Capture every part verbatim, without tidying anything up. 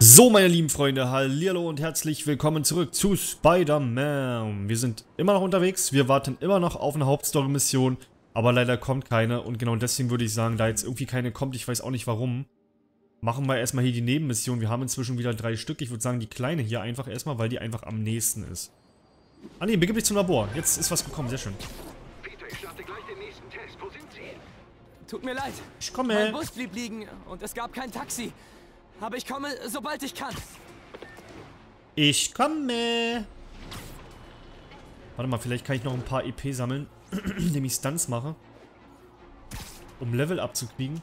So, meine lieben Freunde, hallihallo und herzlich willkommen zurück zu Spider-Man. Wir sind immer noch unterwegs, wir warten immer noch auf eine Hauptstory-Mission, aber leider kommt keine und genau deswegen würde ich sagen, da jetzt irgendwie keine kommt, ich weiß auch nicht warum, machen wir erstmal hier die Nebenmission. Wir haben inzwischen wieder drei Stück, ich würde sagen die kleine hier einfach erstmal, weil die einfach am nächsten ist. Ah ne, begib dich zum Labor, jetzt ist was gekommen, sehr schön. Peter, ich starte gleich den nächsten Test, wo sind Sie? Tut mir leid. Ich komme. Mein Bus blieb liegen und es gab kein Taxi. Aber ich komme, sobald ich kann. Ich komme. Warte mal, vielleicht kann ich noch ein paar E P sammeln, indem ich Stunts mache. Um Level abzukriegen.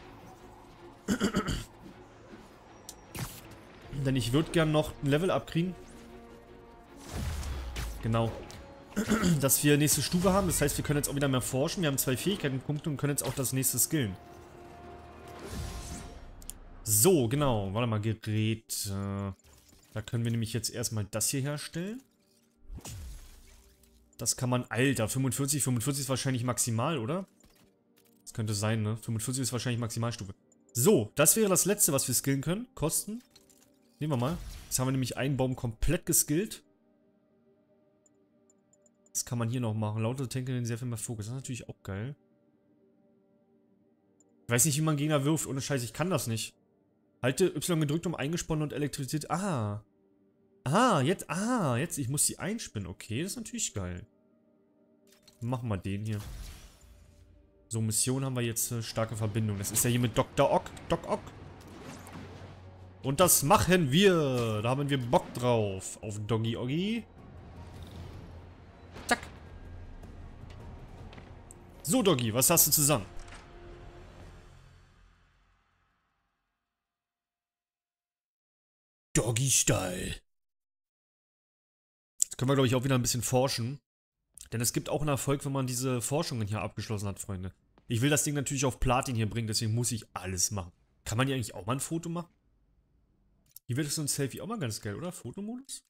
Denn ich würde gern noch ein Level abkriegen. Genau. Dass wir nächste Stufe haben. Das heißt, wir können jetzt auch wieder mehr forschen. Wir haben zwei Fähigkeitenpunkte und können jetzt auch das nächste skillen. So, genau. Warte mal, Gerät. Äh, da können wir nämlich jetzt erstmal das hier herstellen. Das kann man... Alter, fünfundvierzig. fünfundvierzig ist wahrscheinlich maximal, oder? Das könnte sein, ne? fünfundvierzig ist wahrscheinlich Maximalstufe. So, das wäre das letzte, was wir skillen können. Kosten. Nehmen wir mal. Jetzt haben wir nämlich einen Baum komplett geskillt. Das kann man hier noch machen. Lauter Tanken den sehr viel mehr Fokus. Das ist natürlich auch geil. Ich weiß nicht, wie man Gegner wirft. Ohne Scheiß, ich kann das nicht. Halte Y gedrückt, um eingesponnen und Elektrizität. Ah. Ah, jetzt. Ah, jetzt. Ich muss sie einspinnen. Okay, das ist natürlich geil. Machen wir den hier. So, Mission haben wir jetzt äh, starke Verbindung. Das ist ja hier mit Doktor Ock. Doc Ock. Und das machen wir. Da haben wir Bock drauf. Auf Doggy Oggy. Zack. So, Doggy, was hast du zusammen? Doggy-Style. Jetzt können wir, glaube ich, auch wieder ein bisschen forschen. Denn es gibt auch einen Erfolg, wenn man diese Forschungen hier abgeschlossen hat, Freunde. Ich will das Ding natürlich auf Platin hier bringen, deswegen muss ich alles machen. Kann man hier eigentlich auch mal ein Foto machen? Hier wird so ein Selfie auch mal ganz geil, oder? Fotomodus?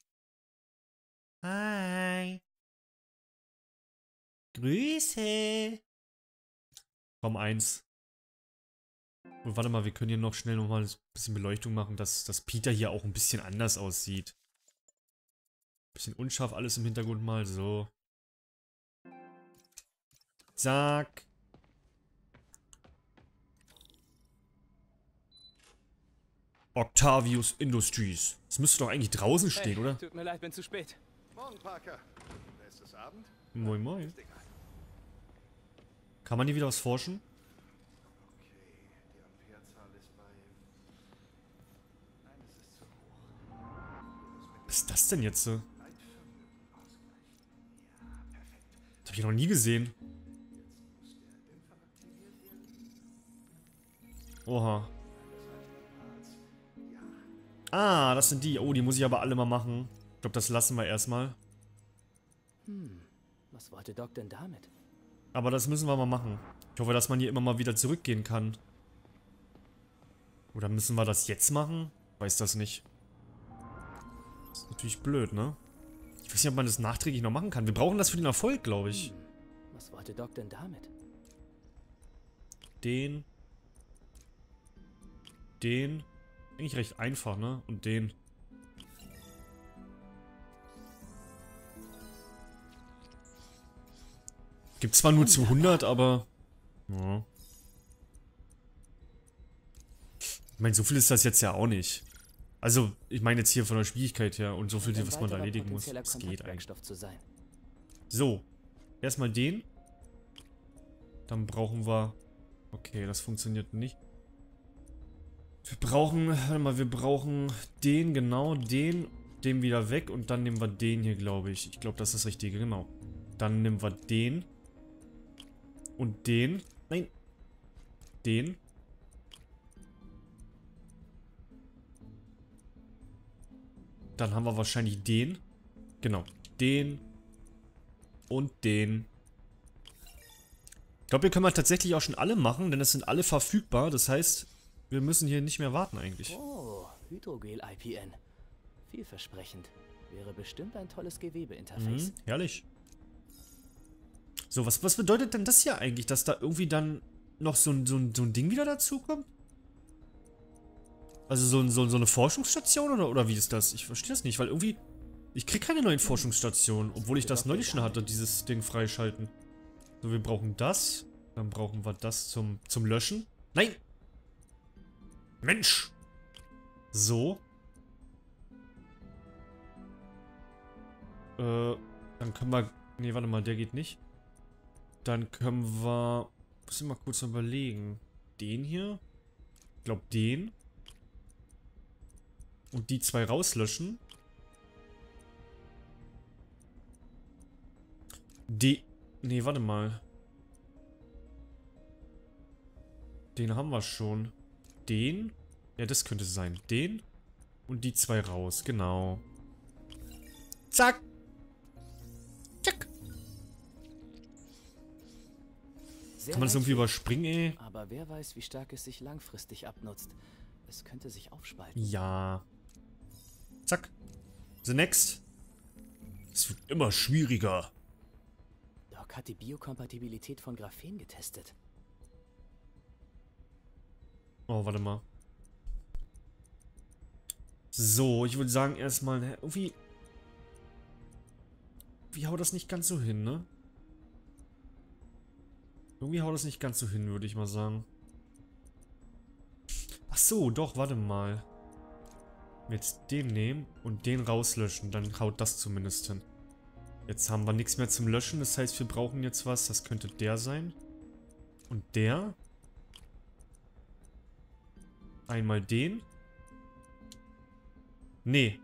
Hi. Grüße. Komm, eins. Und warte mal, wir können hier noch schnell nochmal ein bisschen Beleuchtung machen, dass, dass Peter hier auch ein bisschen anders aussieht. Bisschen unscharf alles im Hintergrund mal, so. Zack. Octavius Industries. Das müsste doch eigentlich draußen stehen, Hey, oder? tut mir leid, bin zu spät. Morgen, Parker. Bestes Abend? Moin, moin. Ist egal. Kann man hier wieder was forschen? Okay, die Amperezahl ist bei... Nein, es ist zu hoch. Was ist das denn jetzt so? Leitvermögen ausgleichen. Ja, perfekt. Das habe ich noch nie gesehen. Jetzt muss der Dämpfer aktiviert werden. Oha. Das heißt, Parts. Ja. Ah, das sind die. Oh, die muss ich aber alle mal machen. Ich glaube, das lassen wir erstmal. Hm, was wollte Doc denn damit? Aber das müssen wir mal machen. Ich hoffe, dass man hier immer mal wieder zurückgehen kann. Oder müssen wir das jetzt machen? Weiß das nicht. Das ist natürlich blöd, ne? Ich weiß nicht, ob man das nachträglich noch machen kann. Wir brauchen das für den Erfolg, glaube ich. Hm, was wollte Doc denn damit? Den. Den. Eigentlich recht einfach, ne? Und den. Gibt zwar nur zu hundert, aber... Ja. Ich meine, so viel ist das jetzt ja auch nicht. Also, ich meine jetzt hier von der Schwierigkeit her und so viel, was man da erledigen muss. Das geht eigentlich. Zu sein. So. Erstmal den. Dann brauchen wir... Okay, das funktioniert nicht. Wir brauchen... Warte mal, wir brauchen den, genau, den, den wieder weg und dann nehmen wir den hier, glaube ich. Ich glaube, das ist das Richtige, genau. Dann nehmen wir den. Und den. Nein. Den. Dann haben wir wahrscheinlich den. Genau. Den. Und den. Ich glaube, hier können wir tatsächlich auch schon alle machen, denn es sind alle verfügbar. Das heißt, wir müssen hier nicht mehr warten eigentlich. Oh, Hydrogel-I P N. Vielversprechend. Wäre bestimmt ein tolles Gewebeinterface. Mhm, herrlich. So, was, was bedeutet denn das hier eigentlich? Dass da irgendwie dann noch so ein, so ein, so ein Ding wieder dazu kommt? Also so, so, so eine Forschungsstation oder, oder wie ist das? Ich verstehe das nicht, weil irgendwie... Ich krieg keine neuen Forschungsstationen, obwohl ich das neulich schon hatte, dieses Ding freischalten. So, wir brauchen das. Dann brauchen wir das zum, zum Löschen. Nein! Mensch! So. Äh, dann können wir... Nee, warte mal, der geht nicht. Dann können wir... Muss ich mal kurz überlegen. Den hier? Ich glaube, den. Und die zwei rauslöschen. Die... Nee, warte mal. Den haben wir schon. Den? Ja, das könnte sein. Den und die zwei raus. Genau. Zack. Zack. Sehr Kann man das irgendwie reizvoll. überspringen, ey? Aber wer weiß, wie stark es sich langfristig abnutzt. Es könnte sich aufspalten. Ja. Zack. The next. Es wird immer schwieriger. Doc hat die Biokompatibilität von Graphen getestet. Oh, warte mal. So, ich würde sagen erstmal, ne, irgendwie... Wie haut das nicht ganz so hin, ne? Irgendwie haut das nicht ganz so hin, würde ich mal sagen. Ach so, doch, warte mal. Jetzt den nehmen und den rauslöschen, dann haut das zumindest hin. Jetzt haben wir nichts mehr zum Löschen, das heißt, wir brauchen jetzt was. Das könnte der sein. Und der. Einmal den. Nee.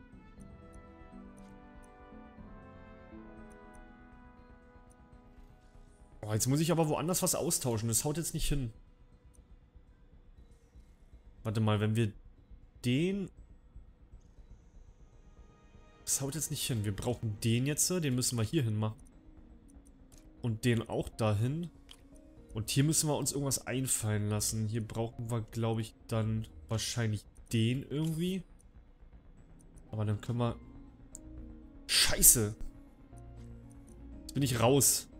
Oh, jetzt muss ich aber woanders was austauschen. Das haut jetzt nicht hin. Warte mal, wenn wir den... Das haut jetzt nicht hin. Wir brauchen den jetzt. Den müssen wir hier hin machen. Und den auch dahin. Und hier müssen wir uns irgendwas einfallen lassen. Hier brauchen wir, glaube ich, dann wahrscheinlich den irgendwie. Aber dann können wir... Scheiße! Jetzt bin ich raus.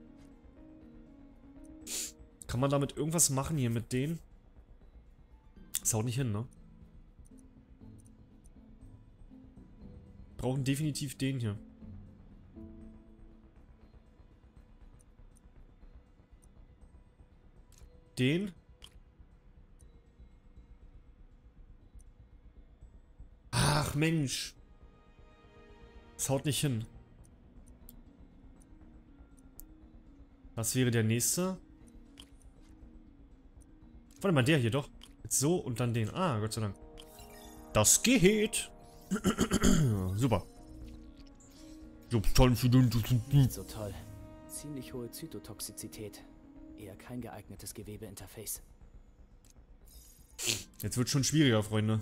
Kann man damit irgendwas machen hier mit denen? Das haut nicht hin, ne? Brauchen definitiv den hier. Den. Ach Mensch. Das haut nicht hin. Was wäre der nächste? Warte mal, der hier doch. Jetzt so und dann den. Ah, Gott sei Dank. Das geht. Super. Nicht so toll. Ziemlich hohe Zytotoxizität. Eher kein geeignetes Gewebeinterface. Jetzt wird schon schwieriger, Freunde.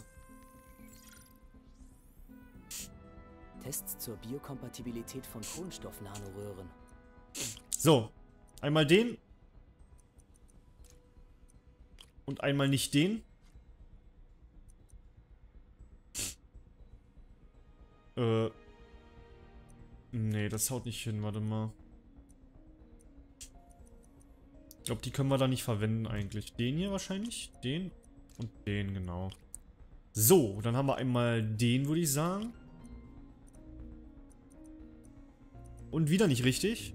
Tests zur Biokompatibilität von Kohlenstoff-Nanoröhren. So. Einmal den. Und einmal nicht den. Äh. Nee, das haut nicht hin. Warte mal. Ich glaube, die können wir da nicht verwenden eigentlich. Den hier wahrscheinlich. Den und den, genau. So, dann haben wir einmal den, würde ich sagen. Und wieder nicht richtig.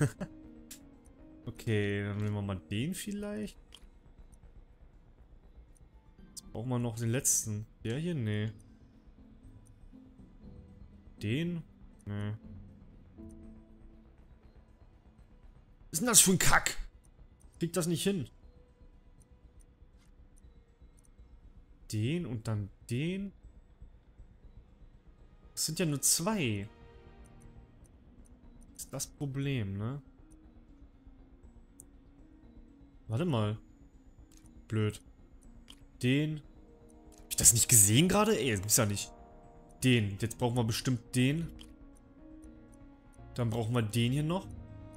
Okay, dann nehmen wir mal den vielleicht. Jetzt brauchen wir noch den letzten. Der hier? Nee. Den? Nee. Was ist denn das für ein Kack? Kriegt das nicht hin. Den und dann den. Das sind ja nur zwei. Das ist das Problem, ne? Warte mal. Blöd. Den. Hab ich das nicht gesehen gerade? Ey, das ist ja nicht. Den. Jetzt brauchen wir bestimmt den. Dann brauchen wir den hier noch.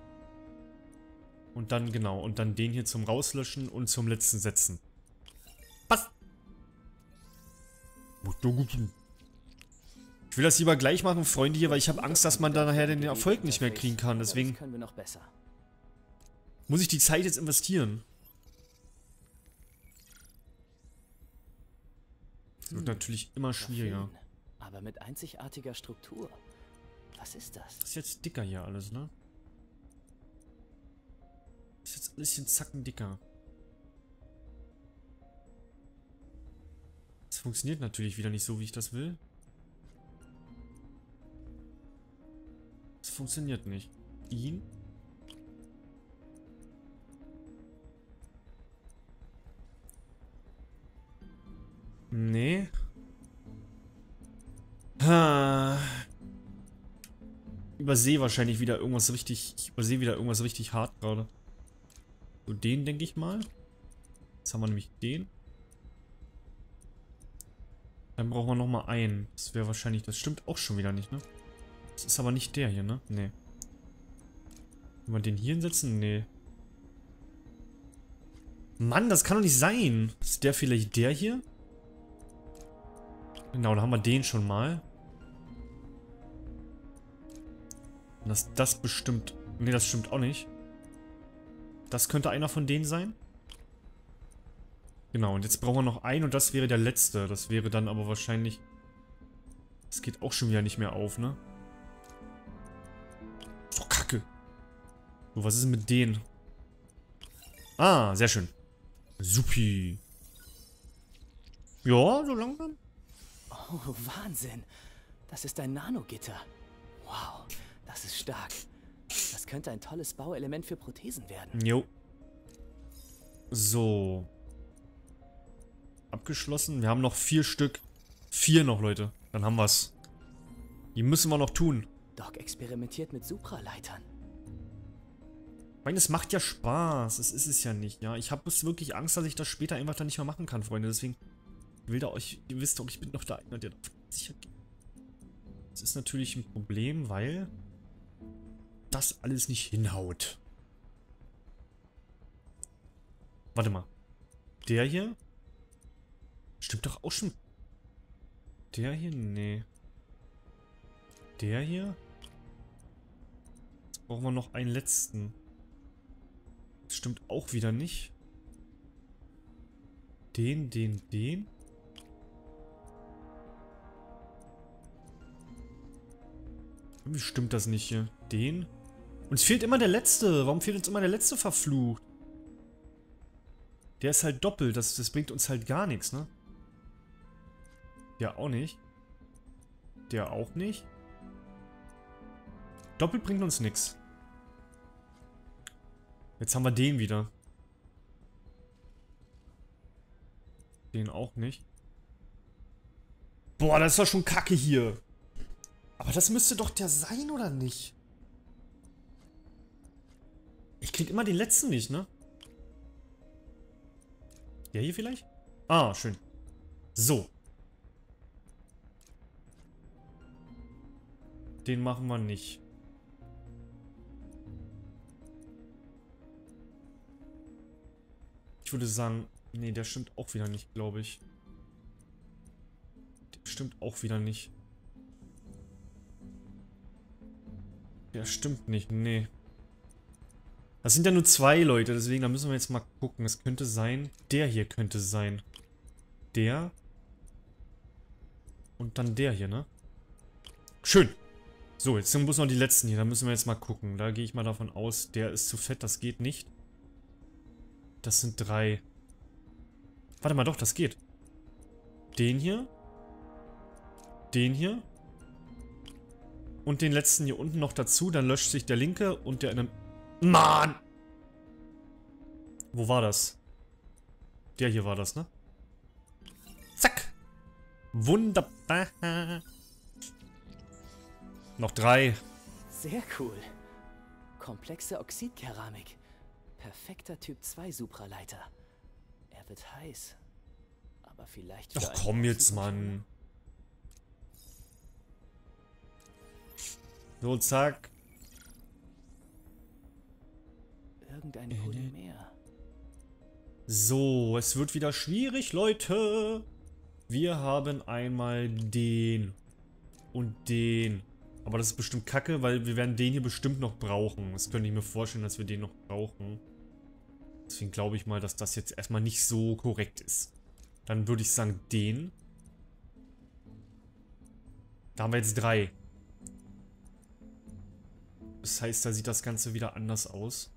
Und dann, genau. Und dann den hier zum Rauslöschen und zum letzten Setzen. Passt. Ich will das lieber gleich machen, Freunde hier, weil ich habe Angst, dass man da nachher den Erfolg nicht mehr kriegen kann. Deswegen können wir noch besser. muss ich die Zeit jetzt investieren. Das wird natürlich immer schwieriger. Graphen, aber mit einzigartiger Struktur. Was ist das? Das ist jetzt dicker hier alles, ne? Das ist jetzt ein bisschen zacken dicker. Das funktioniert natürlich wieder nicht so, wie ich das will. Das funktioniert nicht. Ihn? Nee. Ha. Übersehe wahrscheinlich wieder irgendwas richtig. Ich übersehe wieder irgendwas richtig hart gerade. So, den denke ich mal. Jetzt haben wir nämlich den. Dann brauchen wir nochmal einen. Das wäre wahrscheinlich. Das stimmt auch schon wieder nicht, ne? Das ist aber nicht der hier, ne? Nee. Wenn wir den hier hinsetzen? Nee. Mann, das kann doch nicht sein. Ist der vielleicht der hier? Genau, da haben wir den schon mal. Und das, das bestimmt... Ne, das stimmt auch nicht. Das könnte einer von denen sein. Genau, und jetzt brauchen wir noch einen und das wäre der letzte. Das wäre dann aber wahrscheinlich... Das geht auch schon wieder nicht mehr auf, ne? Ist doch kacke. So, was ist denn mit denen? Ah, sehr schön. Supi. Ja, so langsam. Oh, Wahnsinn. Das ist ein Nanogitter. Wow, das ist stark. Das könnte ein tolles Bauelement für Prothesen werden. Jo. So. Abgeschlossen. Wir haben noch vier Stück. Vier noch, Leute. Dann haben wir's. Die müssen wir noch tun. Doc experimentiert mit Supraleitern. Ich meine, es macht ja Spaß. Das ist es ja nicht, ja. Ich habe wirklich Angst, dass ich das später einfach dann nicht mehr machen kann, Freunde. Deswegen will da euch, ihr wisst doch, ich bin noch da einer, der sicher geht. Das ist natürlich ein Problem, weil das alles nicht hinhaut. Warte mal. Der hier? Stimmt doch auch schon. Der hier? Nee. Der hier? Jetzt brauchen wir noch einen letzten. Das stimmt auch wieder nicht. Den, den, den. Irgendwie stimmt das nicht hier. Den. Uns fehlt immer der letzte. Warum fehlt uns immer der letzte verflucht? Der ist halt doppelt. Das, das bringt uns halt gar nichts, ne? Der auch nicht. Der auch nicht. Doppelt bringt uns nichts. Jetzt haben wir den wieder. Den auch nicht. Boah, das ist doch schon kacke hier. Aber das müsste doch der sein, oder nicht? Ich krieg immer den letzten nicht, ne? Der hier vielleicht? Ah, schön. So. Den machen wir nicht. Ich würde sagen, nee, der stimmt auch wieder nicht, glaube ich. Der stimmt auch wieder nicht. Der stimmt nicht, nee. Das sind ja nur zwei Leute, deswegen, da müssen wir jetzt mal gucken. Es könnte sein, der hier könnte sein. Der. Und dann der hier, ne? Schön. So, jetzt muss noch die letzten hier, da müssen wir jetzt mal gucken. Da gehe ich mal davon aus, der ist zu fett, das geht nicht. Das sind drei. Warte mal, doch, das geht. Den hier. Den hier. Und den letzten hier unten noch dazu. Dann löscht sich der linke und der in einem... Mann! Wo war das? Der hier war das, ne? Zack! Wunderbar! Noch drei. Sehr cool. Komplexe Oxidkeramik. Perfekter Typ zwei Supraleiter. Er wird heiß. Aber vielleicht... für Ach einen komm jetzt, Außencontroller. Mann. So, zack. Irgendein Polymer. So, es wird wieder schwierig, Leute. Wir haben einmal den und den. Aber das ist bestimmt kacke, weil wir werden den hier bestimmt noch brauchen. Das könnte ich mir vorstellen, dass wir den noch brauchen. Deswegen glaube ich mal, dass das jetzt erstmal nicht so korrekt ist. Dann würde ich sagen den. Da haben wir jetzt drei. Das heißt, da sieht das Ganze wieder anders aus.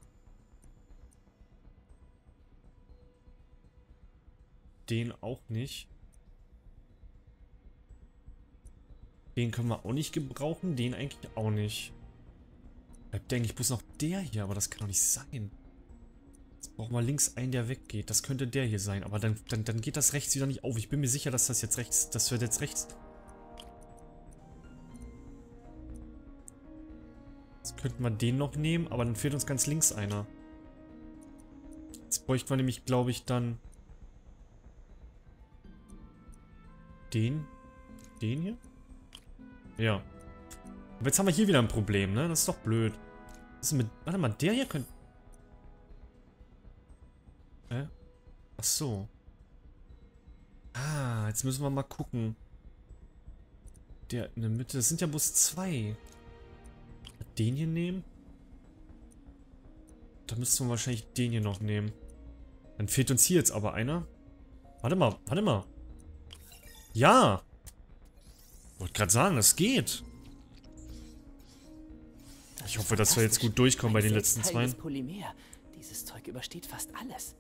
Den auch nicht. Den können wir auch nicht gebrauchen. Den eigentlich auch nicht. Bleibt eigentlich bloß noch der hier, aber das kann doch nicht sein. Jetzt brauchen wir links einen, der weggeht. Das könnte der hier sein, aber dann, dann, dann geht das rechts wieder nicht auf. Ich bin mir sicher, dass das jetzt rechts, das wird jetzt rechts. Jetzt könnten wir den noch nehmen, aber dann fehlt uns ganz links einer. Jetzt bräuchten wir nämlich, glaube ich, dann den, den hier? Ja. Aber jetzt haben wir hier wieder ein Problem, ne? Das ist doch blöd. Was ist mit... Warte mal, der hier könnte... Hä? Ach so. Ah, jetzt müssen wir mal gucken. Der in der Mitte... Das sind ja bloß zwei. Den hier nehmen? Da müssten wir wahrscheinlich den hier noch nehmen. Dann fehlt uns hier jetzt aber einer. Warte mal, warte mal. Ja! Ich wollte gerade sagen, das geht. Ich hoffe, dass wir jetzt gut durchkommen bei den letzten zwei. Polymer. Dieses Zeug übersteht fast alles.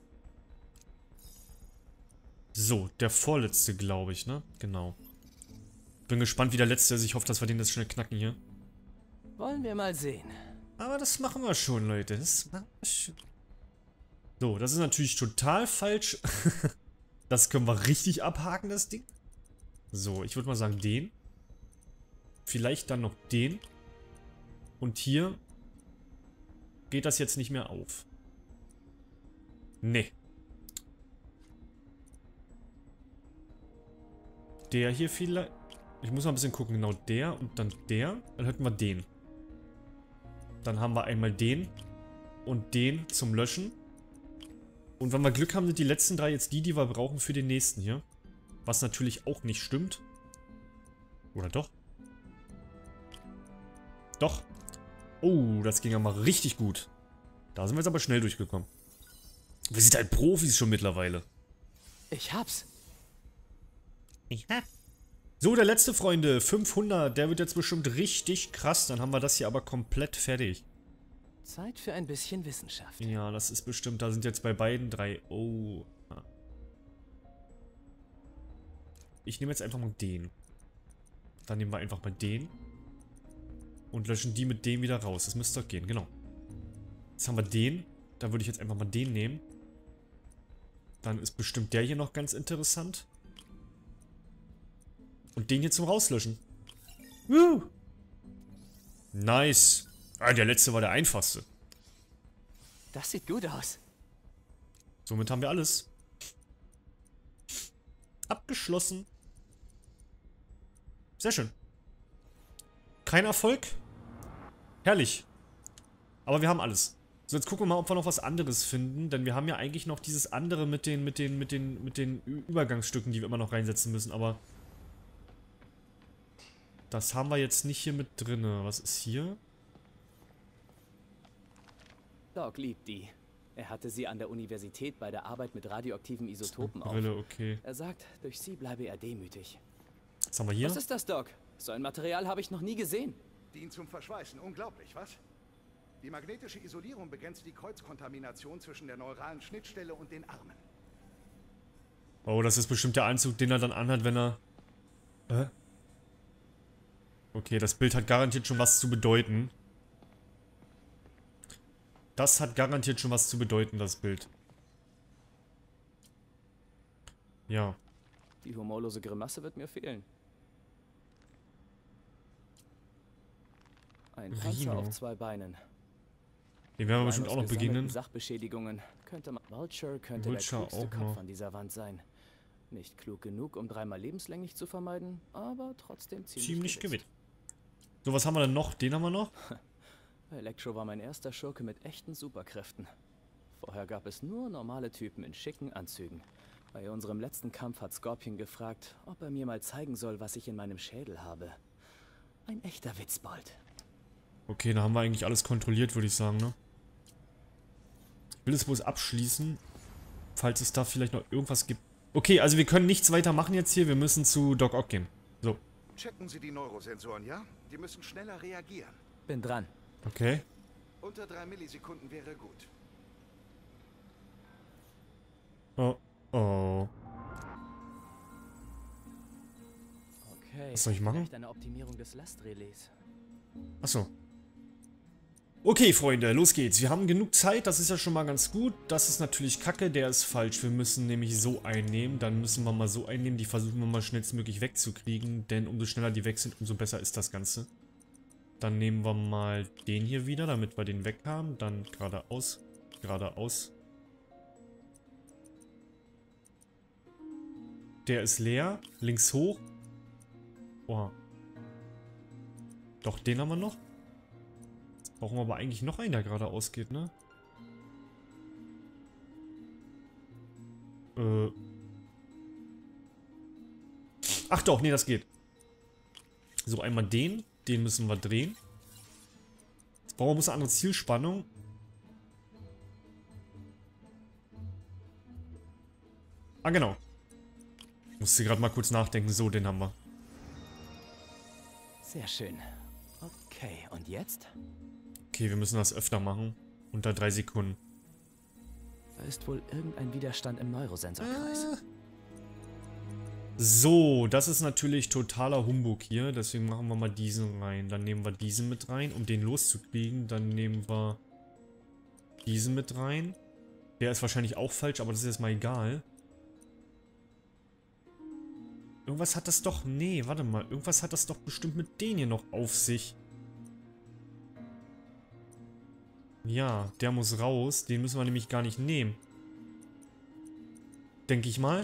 So, der vorletzte, glaube ich, ne? Genau. Bin gespannt, wie der letzte ist. Ich hoffe, dass wir den jetzt schnell knacken hier. Wollen wir mal sehen. Aber das machen wir schon, Leute. Das machen wir schon. So, das ist natürlich total falsch. Das können wir richtig abhaken, das Ding. So, ich würde mal sagen, den. Vielleicht dann noch den. Und hier geht das jetzt nicht mehr auf. Nee. Der hier vielleicht... Ich muss mal ein bisschen gucken. Genau, der und dann der. Dann hätten wir den. Dann haben wir einmal den und den zum Löschen. Und wenn wir Glück haben, sind die letzten drei jetzt die, die wir brauchen für den nächsten hier. Was natürlich auch nicht stimmt. Oder doch? Doch. Oh, das ging ja mal richtig gut. Da sind wir jetzt aber schnell durchgekommen. Wir sind halt Profis schon mittlerweile. Ich hab's. Ich hab. So, der letzte, Freunde. fünfhundert. Der wird jetzt bestimmt richtig krass. Dann haben wir das hier aber komplett fertig. Zeit für ein bisschen Wissenschaft. Ja, das ist bestimmt. Da sind jetzt bei beiden drei. Oh. Ich nehme jetzt einfach mal den. Dann nehmen wir einfach mal den. Und löschen die mit dem wieder raus. Das müsste doch gehen, genau. Jetzt haben wir den. Da würde ich jetzt einfach mal den nehmen. Dann ist bestimmt der hier noch ganz interessant. Und den hier zum Rauslöschen. Woo! Nice. Ah, der letzte war der einfachste. Das sieht gut aus. Somit haben wir alles. Abgeschlossen. Sehr schön. Kein Erfolg. Herrlich. Aber wir haben alles. So, jetzt gucken wir mal, ob wir noch was anderes finden. Denn wir haben ja eigentlich noch dieses andere mit den, mit den, mit den, mit den Übergangsstücken, die wir immer noch reinsetzen müssen. Aber das haben wir jetzt nicht hier mit drin. Was ist hier? Doc liebt die. Er hatte sie an der Universität bei der Arbeit mit radioaktiven Isotopen auf. Brille, okay. Er sagt, durch sie bleibe er demütig. Was haben wir hier? Was ist das, Doc? So ein Material habe ich noch nie gesehen. Dient zum Verschweißen. Unglaublich, was? Die magnetische Isolierung begrenzt die Kreuzkontamination zwischen der neuralen Schnittstelle und den Armen. Oh, das ist bestimmt der Anzug, den er dann anhat, wenn er... Hä? Okay, das Bild hat garantiert schon was zu bedeuten. Das hat garantiert schon was zu bedeuten, das Bild. Ja. Die humorlose Grimasse wird mir fehlen. Ein Panzer Rino. auf zwei Beinen. Den werden wir Rein bestimmt aus auch noch gesammelten begegnen. Sachbeschädigungen könnte man... Vulture könnte Vulture der klügste auch Kopf noch. an dieser Wand sein. Nicht klug genug, um dreimal lebenslänglich zu vermeiden, aber trotzdem ziemlich, Ziemlich gewiss. gewinnt. So, was haben wir denn noch? Den haben wir noch. Electro war mein erster Schurke mit echten Superkräften. Vorher gab es nur normale Typen in schicken Anzügen. Bei unserem letzten Kampf hat Scorpion gefragt, ob er mir mal zeigen soll, was ich in meinem Schädel habe. Ein echter Witzbold. Okay, da haben wir eigentlich alles kontrolliert, würde ich sagen, ne? Ich will es bloß abschließen, falls es da vielleicht noch irgendwas gibt. Okay, also wir können nichts weiter machen jetzt hier. Wir müssen zu Doc Ock gehen. So. Checken Sie die Neurosensoren, ja? Die müssen schneller reagieren. Bin dran. Okay. Unter drei Millisekunden wäre gut. Oh, oh. Okay. Was soll ich machen? Vielleicht eine Optimierung des Lastrelais. Achso. Okay, Freunde, los geht's. Wir haben genug Zeit, das ist ja schon mal ganz gut. Das ist natürlich kacke, der ist falsch. Wir müssen nämlich so einnehmen. Dann müssen wir mal so einnehmen. Die versuchen wir mal schnellstmöglich wegzukriegen. Denn umso schneller die weg sind, umso besser ist das Ganze. Dann nehmen wir mal den hier wieder, damit wir den weg haben. Dann geradeaus. Geradeaus. Der ist leer. Links hoch. Oha. Doch, den haben wir noch. Brauchen wir aber eigentlich noch einen, der geradeaus geht, ne? Äh. Ach doch, nee, das geht. So, einmal den. Den müssen wir drehen. Jetzt brauchen wir eine andere Zielspannung. Ah, genau. Musste gerade mal kurz nachdenken. So, den haben wir. Sehr schön. Okay, und jetzt? Okay, wir müssen das öfter machen. Unter drei Sekunden. Da ist wohl irgendein Widerstand im Neurosensorkreis. Äh. So, das ist natürlich totaler Humbug hier. Deswegen machen wir mal diesen rein. Dann nehmen wir diesen mit rein, um den loszukriegen. Dann nehmen wir diesen mit rein. Der ist wahrscheinlich auch falsch, aber das ist jetzt mal egal. Irgendwas hat das doch... Nee, warte mal. Irgendwas hat das doch bestimmt mit denen hier noch auf sich. Ja, der muss raus. Den müssen wir nämlich gar nicht nehmen. Denke ich mal.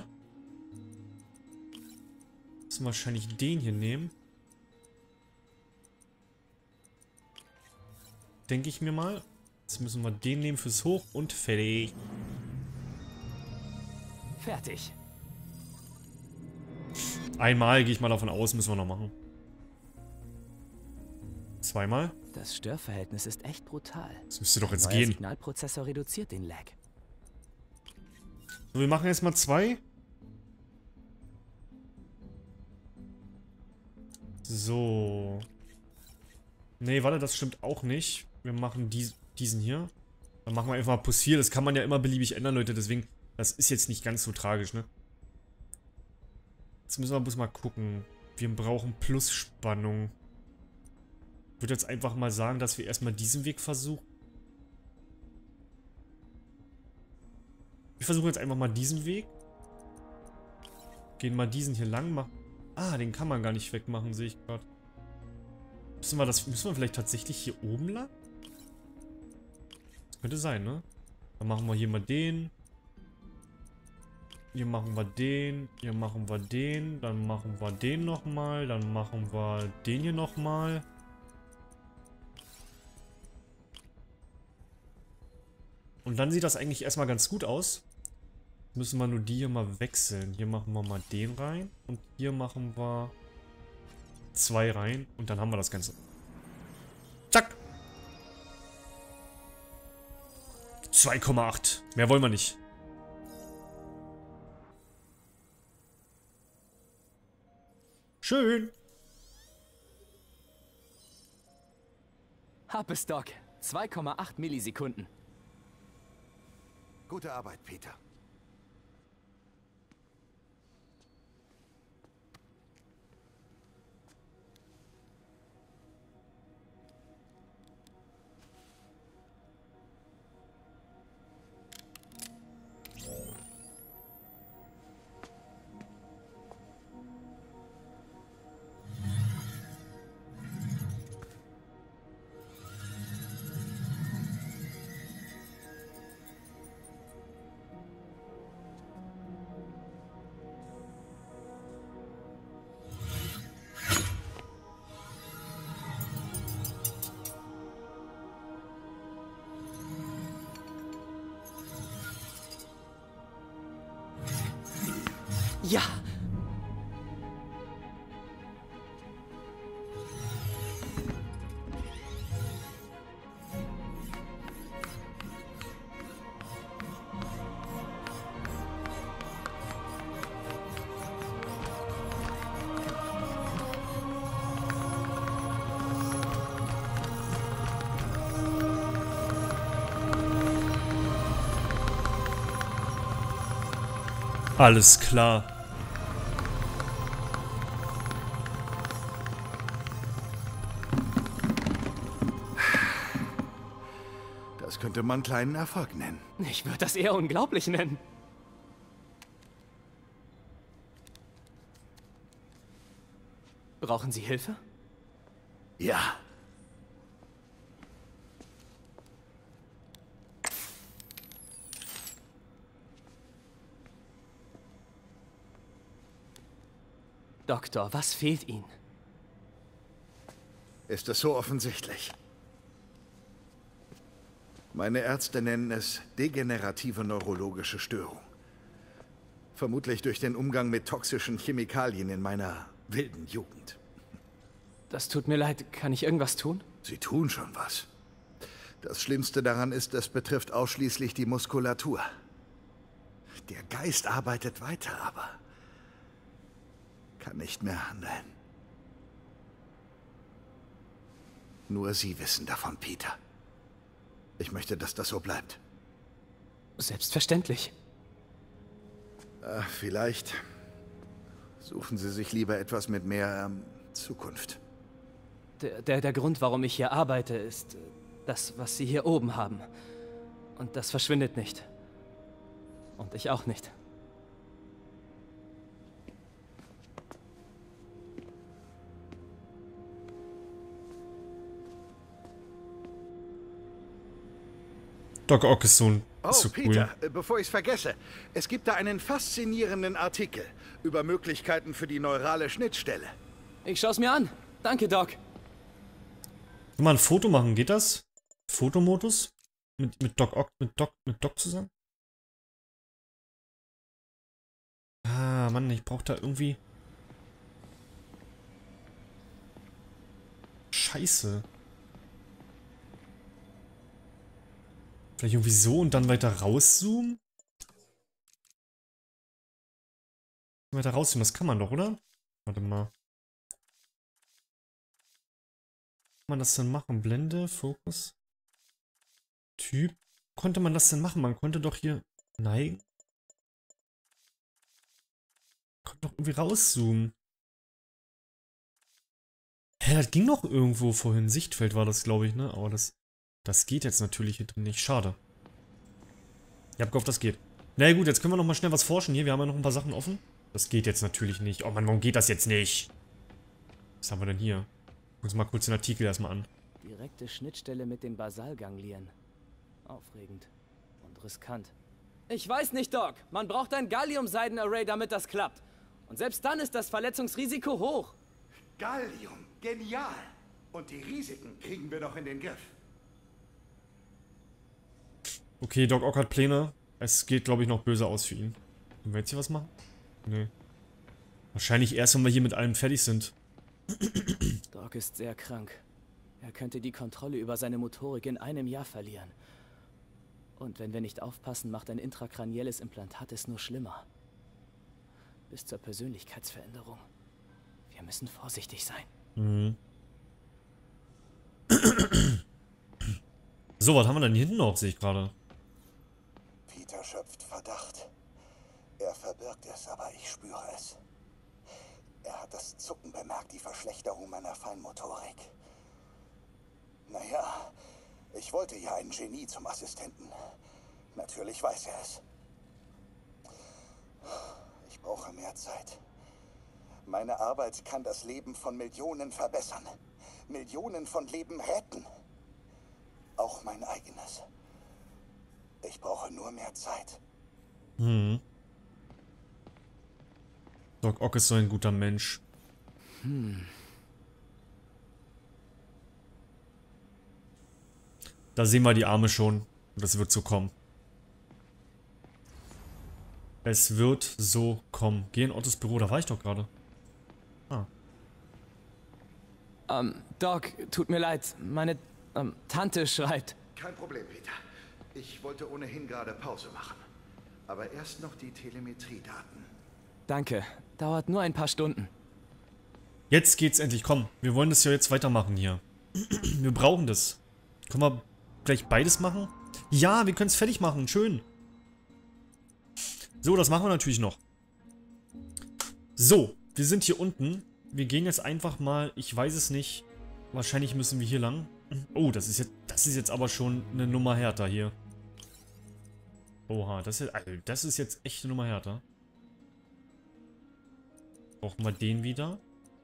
Müssen wir wahrscheinlich den hier nehmen. Denke ich mir mal. Jetzt müssen wir den nehmen fürs Hoch und fertig. Fertig. Einmal gehe ich mal davon aus, müssen wir noch machen. Zweimal. Das Störverhältnis ist echt brutal. Das müsste doch jetzt Neuer gehen. Signalprozessor reduziert den Lag. So, wir machen jetzt mal zwei. So. Nee, warte, das stimmt auch nicht. Wir machen die, diesen hier. Dann machen wir einfach mal Plus vier. Das kann man ja immer beliebig ändern, Leute. Deswegen, das ist jetzt nicht ganz so tragisch, ne? Jetzt müssen wir bloß mal gucken. Wir brauchen Plusspannung. Ich würde jetzt einfach mal sagen, dass wir erstmal diesen Weg versuchen. Wir versuchen jetzt einfach mal diesen Weg. Gehen mal diesen hier lang. Machen. Ah, den kann man gar nicht wegmachen, sehe ich gerade. Müssen wir das, müssen wir vielleicht tatsächlich hier oben lang? Das könnte sein, ne? Dann machen wir hier mal den. Hier machen wir den. Hier machen wir den. Dann machen wir den nochmal. Dann machen wir den hier nochmal. Und dann sieht das eigentlich erstmal ganz gut aus. Müssen wir nur die hier mal wechseln. Hier machen wir mal den rein. Und hier machen wir zwei rein. Und dann haben wir das Ganze. Zack. zwei Komma acht. Mehr wollen wir nicht. Schön. Hab es, Doc. zwei Komma acht Millisekunden. Gute Arbeit, Peter. Ja! Alles klar. Das könnte man kleinen Erfolg nennen. Ich würde das eher unglaublich nennen. Brauchen Sie Hilfe? Ja. Doktor, was fehlt Ihnen? Ist es so offensichtlich? Meine Ärzte nennen es degenerative neurologische Störung. Vermutlich durch den Umgang mit toxischen Chemikalien in meiner wilden Jugend. Das tut mir leid. Kann ich irgendwas tun? Sie tun schon was. Das Schlimmste daran ist, es betrifft ausschließlich die Muskulatur. Der Geist arbeitet weiter, aber kann nicht mehr handeln. Nur Sie wissen davon, Peter. Ich möchte, dass das so bleibt. Selbstverständlich. Äh, vielleicht suchen Sie sich lieber etwas mit mehr ähm, Zukunft. Der, der, der Grund, warum ich hier arbeite, ist das, was Sie hier oben haben. Und das verschwindet nicht. Und ich auch nicht. Doc Ock ist so, ein, Oh, ist so Peter, cool. äh, bevor ich es vergesse. Es gibt da einen faszinierenden Artikel über Möglichkeiten für die neurale Schnittstelle. Ich schaue es mir an. Danke, Doc. Kann man ein Foto machen, geht das? Fotomodus? Mit, mit Doc Ock, mit Doc, mit Doc zusammen? Ah, Mann, ich brauche da irgendwie... Scheiße. Vielleicht irgendwie so und dann weiter rauszoomen? Weiter rauszoomen, das kann man doch, oder? Warte mal. Kann man das denn machen? Blende, Fokus. Typ. Konnte man das denn machen? Man konnte doch hier neigen. Konnte doch irgendwie rauszoomen. Hä, das ging doch irgendwo vorhin. Sichtfeld war das, glaube ich, ne? Aber das, das geht jetzt natürlich hier drin nicht. Schade. Ich hab gehofft, das geht. Na naja, gut, jetzt können wir noch mal schnell was forschen hier. Wir haben ja noch ein paar Sachen offen. Das geht jetzt natürlich nicht. Oh Mann, warum geht das jetzt nicht? Was haben wir denn hier? Gucken wir uns mal kurz den Artikel erstmal an. Direkte Schnittstelle mit den Basalganglien. Aufregend und riskant. Ich weiß nicht, Doc. Man braucht ein Gallium-Seiden-Array, damit das klappt. Und selbst dann ist das Verletzungsrisiko hoch. Gallium, genial. Und die Risiken kriegen wir doch in den Griff. Okay, Doc Ock hat Pläne. Es geht, glaube ich, noch böse aus für ihn. Können wir jetzt hier was machen? Nee. Wahrscheinlich erst, wenn wir hier mit allem fertig sind. Doc ist sehr krank. Er könnte die Kontrolle über seine Motorik in einem Jahr verlieren. Und wenn wir nicht aufpassen, macht ein intrakranielles Implantat es nur schlimmer. Bis zur Persönlichkeitsveränderung. Wir müssen vorsichtig sein. Mhm. So, was haben wir denn hier hinten noch, sehe ich gerade. Peter schöpft Verdacht. Er verbirgt es, aber ich spüre es. Er hat das Zucken bemerkt, die Verschlechterung meiner Feinmotorik. Naja, ich wollte ja ein Genie zum Assistenten. Natürlich weiß er es. Ich brauche mehr Zeit. Meine Arbeit kann das Leben von Millionen verbessern. Millionen von Leben retten. Auch mein eigenes. Ich brauche nur mehr Zeit. Hm. Doc Ock ist so ein guter Mensch. Hm. Da sehen wir die Arme schon. Und das wird so kommen. Es wird so kommen. Geh in Ottos Büro, da war ich doch gerade. Ah. Ähm, Doc, tut mir leid. Meine ähm, Tante schreit. Kein Problem, Peter. Ich wollte ohnehin gerade Pause machen. Aber erst noch die Telemetriedaten. Danke. Dauert nur ein paar Stunden. Jetzt geht's endlich. Komm, wir wollen das ja jetzt weitermachen hier. Wir brauchen das. Können wir gleich beides machen? Ja, wir können es fertig machen. Schön. So, das machen wir natürlich noch. So, wir sind hier unten. Wir gehen jetzt einfach mal, ich weiß es nicht. Wahrscheinlich müssen wir hier lang. Oh, das ist jetzt, das ist jetzt aber schon eine Nummer härter hier. Oha, das ist, also das ist jetzt echt eine Nummer härter. Brauchen wir den wieder.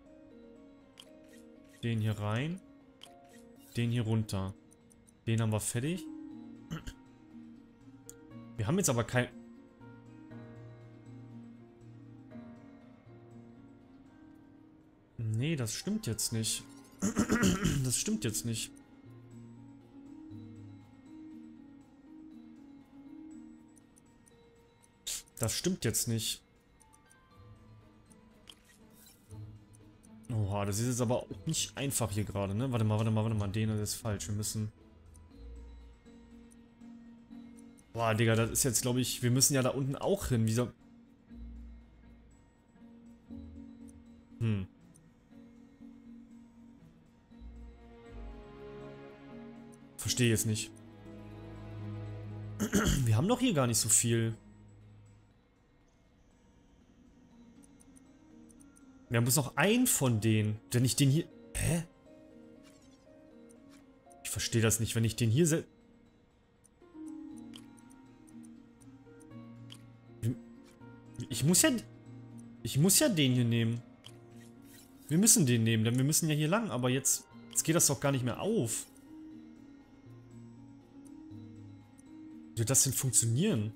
Den hier rein. Den hier runter. Den haben wir fertig. Wir haben jetzt aber kein... Nee, das stimmt jetzt nicht. Das stimmt jetzt nicht. Das stimmt jetzt nicht. Oha, das ist jetzt aber auch nicht einfach hier gerade, ne? Warte mal, warte mal, warte mal. Den ist falsch. Wir müssen... Boah, Digga, das ist jetzt, glaube ich... Wir müssen ja da unten auch hin. Wieso... Hm. Verstehe jetzt nicht. Wir haben doch hier gar nicht so viel. Wir haben bloß noch einen von denen. Wenn ich den hier... Hä? Ich verstehe das nicht. Wenn ich den hier setze... Ich muss ja... Ich muss ja den hier nehmen. Wir müssen den nehmen, denn wir müssen ja hier lang. Aber jetzt... Jetzt geht das doch gar nicht mehr auf. Wie soll das denn funktionieren?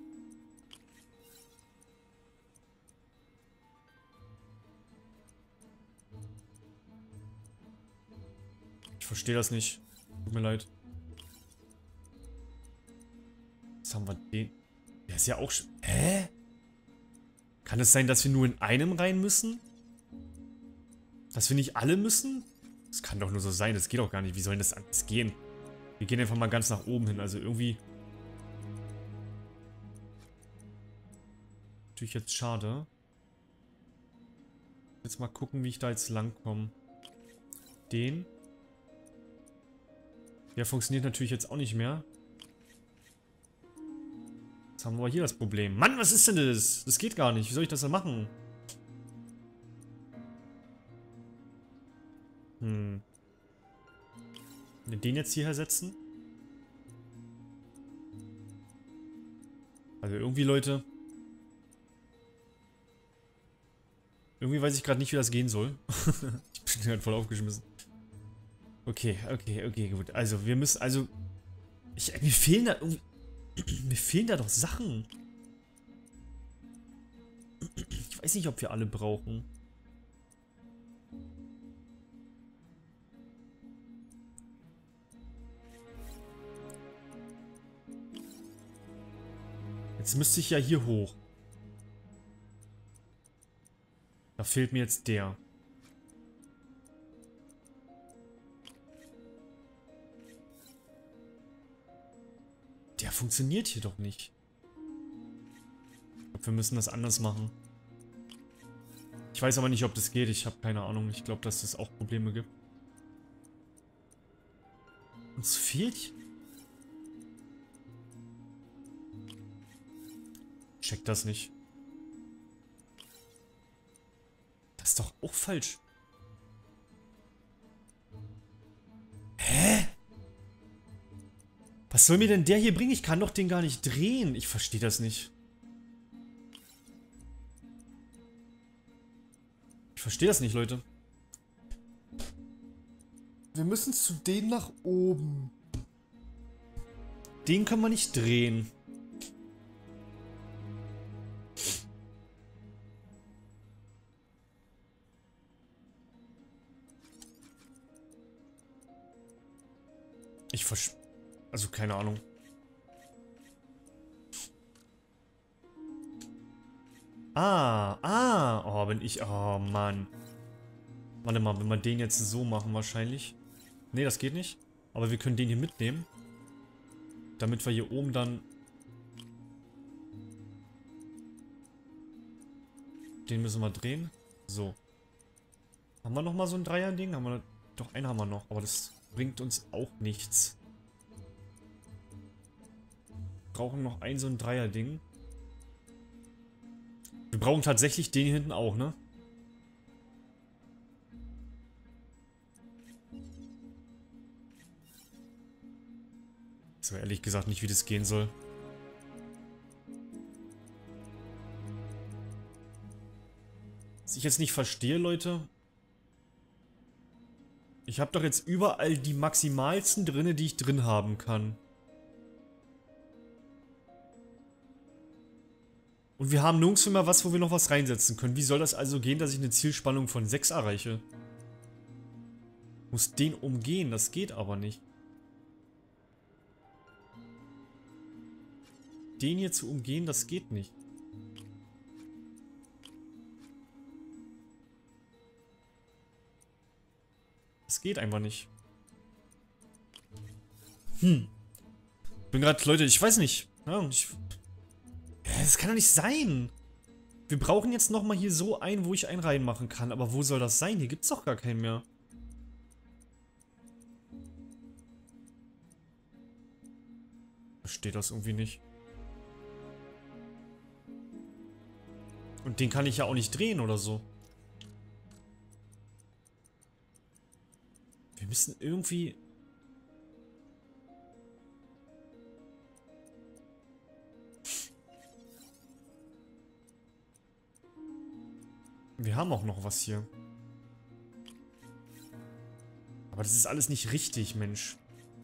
Ich verstehe das nicht. Tut mir leid. Jetzt haben wir den. Der ist ja auch schon... Hä? Kann es sein, dass wir nur in einem rein müssen? Dass wir nicht alle müssen? Das kann doch nur so sein. Das geht doch gar nicht. Wie soll denn das anders gehen? Wir gehen einfach mal ganz nach oben hin. Also irgendwie... Natürlich jetzt schade. Jetzt mal gucken, wie ich da jetzt lang komme. Den. Der funktioniert natürlich jetzt auch nicht mehr. Jetzt haben wir hier das Problem. Mann, was ist denn das? Das geht gar nicht. Wie soll ich das denn machen? Hm. Den jetzt hierher setzen? Also irgendwie, Leute... Irgendwie weiß ich gerade nicht, wie das gehen soll. Ich bin gerade voll aufgeschmissen. Okay, okay, okay, gut. Also, wir müssen, also... Ich, mir fehlen da irgendwie... Mir fehlen da doch Sachen. Ich weiß nicht, ob wir alle brauchen. Jetzt müsste ich ja hier hoch. Da fehlt mir jetzt der. Der funktioniert hier doch nicht. Ich glaube, wir müssen das anders machen. Ich weiß aber nicht, ob das geht. Ich habe keine Ahnung. Ich glaube, dass es auch Probleme gibt. Uns fehlt... Check das nicht. Das ist doch auch falsch. Hä? Was soll mir denn der hier bringen? Ich kann doch den gar nicht drehen. Ich verstehe das nicht. Ich verstehe das nicht, Leute. Wir müssen zu denen nach oben. Den können wir nicht drehen. Ich versch... Also, keine Ahnung. Ah, ah. Oh, bin ich... Oh, Mann. Warte mal, wenn wir den jetzt so machen wahrscheinlich. Nee, das geht nicht. Aber wir können den hier mitnehmen. Damit wir hier oben dann... Den müssen wir drehen. So. Haben wir nochmal so ein Dreier-Ding? Haben wir... Doch, einen haben wir noch. Aber das... bringt uns auch nichts. Wir brauchen noch ein so ein Dreier-Ding. Wir brauchen tatsächlich den hier hinten auch, ne? So, ehrlich gesagt nicht, wie das gehen soll. Was ich jetzt nicht verstehe, Leute. Ich habe doch jetzt überall die maximalsten drinne, die ich drin haben kann. Und wir haben nirgends mehr was, wo wir noch was reinsetzen können. Wie soll das also gehen, dass ich eine Zielspannung von sechs erreiche? Muss den umgehen, das geht aber nicht. Den hier zu umgehen, das geht nicht. Das geht einfach nicht. Hm. Bin gerade, Leute, ich weiß nicht. Ja, ich... Das kann doch nicht sein. Wir brauchen jetzt nochmal hier so einen, wo ich einen reinmachen kann. Aber wo soll das sein? Hier gibt es doch gar keinen mehr. Verstehe das irgendwie nicht. Und den kann ich ja auch nicht drehen oder so. Wir müssen irgendwie... Wir haben auch noch was hier. Aber das ist alles nicht richtig, Mensch.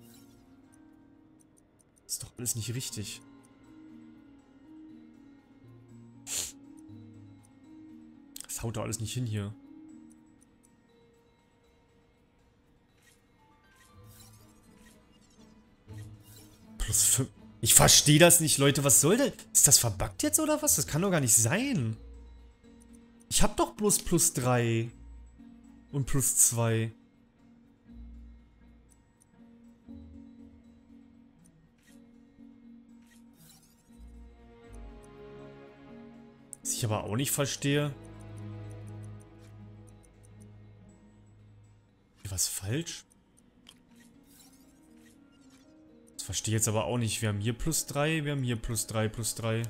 Das ist doch alles nicht richtig. Das haut doch alles nicht hin hier. Plus fünf. Ich verstehe das nicht, Leute. Was soll denn? Ist das verbuggt jetzt oder was? Das kann doch gar nicht sein. Ich hab doch bloß plus drei. Und plus zwei. Was ich aber auch nicht verstehe. Hier was falsch? Das verstehe ich jetzt aber auch nicht. Wir haben hier plus drei, wir haben hier plus drei, plus drei.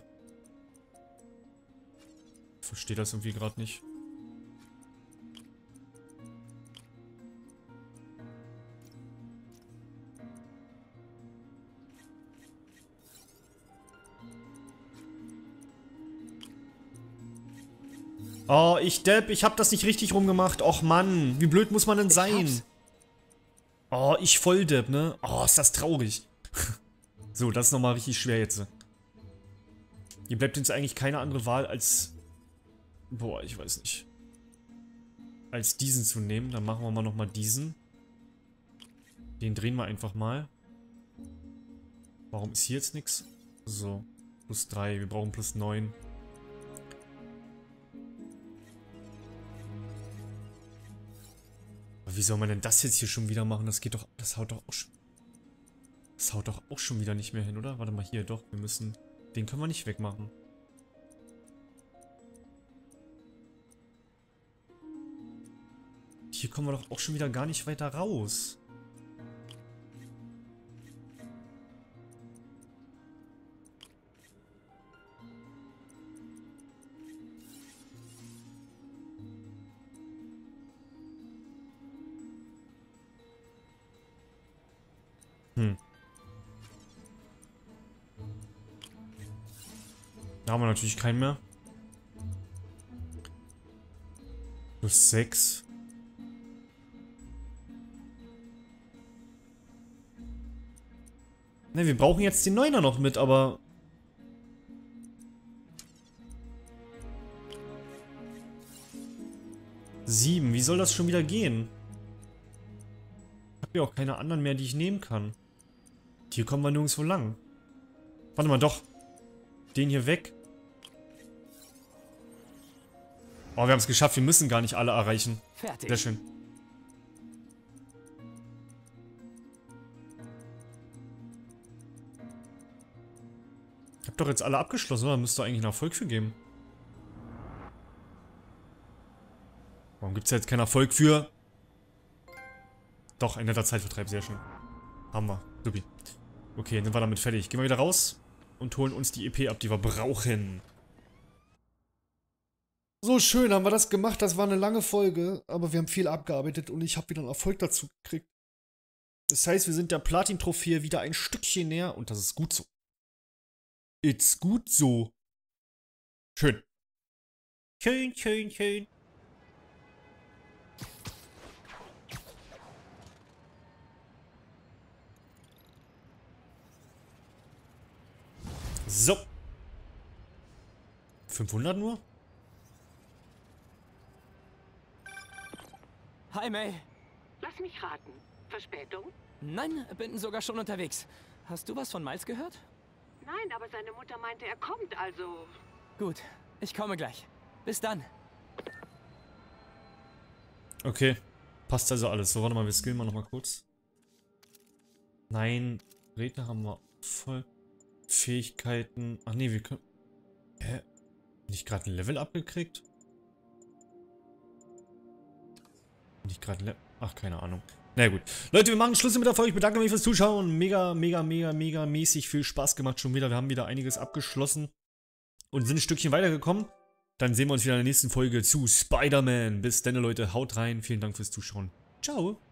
Ich verstehe das irgendwie gerade nicht. Oh, ich Depp, ich hab das nicht richtig rumgemacht. Och Mann, wie blöd muss man denn sein? Oh, ich voll Depp, ne? Oh, ist das traurig. So, das ist nochmal richtig schwer jetzt. Hier bleibt uns eigentlich keine andere Wahl als... Boah, ich weiß nicht. Als diesen zu nehmen. Dann machen wir mal nochmal diesen. Den drehen wir einfach mal. Warum ist hier jetzt nichts? So, plus drei. Wir brauchen plus neun. Aber wie soll man denn das jetzt hier schon wieder machen? Das geht doch... Das haut doch auch schon... Das haut doch auch schon wieder nicht mehr hin, oder? Warte mal, hier, doch. Wir müssen... Den können wir nicht wegmachen. Hier kommen wir doch auch schon wieder gar nicht weiter raus. Hm. Da haben wir natürlich keinen mehr. Plus sechs. Ne, wir brauchen jetzt den Neuner noch mit, aber... Sieben, wie soll das schon wieder gehen? Ich habe ja auch keine anderen mehr, die ich nehmen kann. Hier kommen wir nirgendwo lang. Warte mal, doch. Den hier weg. Oh, wir haben es geschafft. Wir müssen gar nicht alle erreichen. Fertig. Sehr schön. Ich hab doch jetzt alle abgeschlossen, oder? Da müsste eigentlich einen Erfolg für geben. Warum gibt es jetzt keinen Erfolg für? Doch, ein netter Zeitvertreib. Sehr schön. Haben wir. Supi. Okay, dann sind wir damit fertig. Gehen wir wieder raus und holen uns die E P ab, die wir brauchen. So schön haben wir das gemacht. Das war eine lange Folge, aber wir haben viel abgearbeitet und ich habe wieder einen Erfolg dazu gekriegt. Das heißt, wir sind der Platin-Trophäe wieder ein Stückchen näher und das ist gut so. It's gut so. Schön. Schön, schön, schön. So. fünfhundert nur? Hi, May. Lass mich raten. Verspätung? Nein, bin sogar schon unterwegs. Hast du was von Miles gehört? Nein, aber seine Mutter meinte, er kommt, also... Gut, ich komme gleich. Bis dann. Okay. Passt also alles. So, warte mal, wir skillen mal nochmal kurz. Nein, Redner haben wir voll. Fähigkeiten. Ach nee, wir können... Hä? Nicht gerade ein Level abgekriegt? Nicht gerade ein Level... Ach, keine Ahnung. Na gut. Leute, wir machen Schluss mit der Folge. Ich bedanke mich fürs Zuschauen. Mega, mega, mega, mega mäßig viel Spaß gemacht schon wieder. Wir haben wieder einiges abgeschlossen und sind ein Stückchen weitergekommen. Dann sehen wir uns wieder in der nächsten Folge zu Spider-Man. Bis dann, Leute. Haut rein. Vielen Dank fürs Zuschauen. Ciao.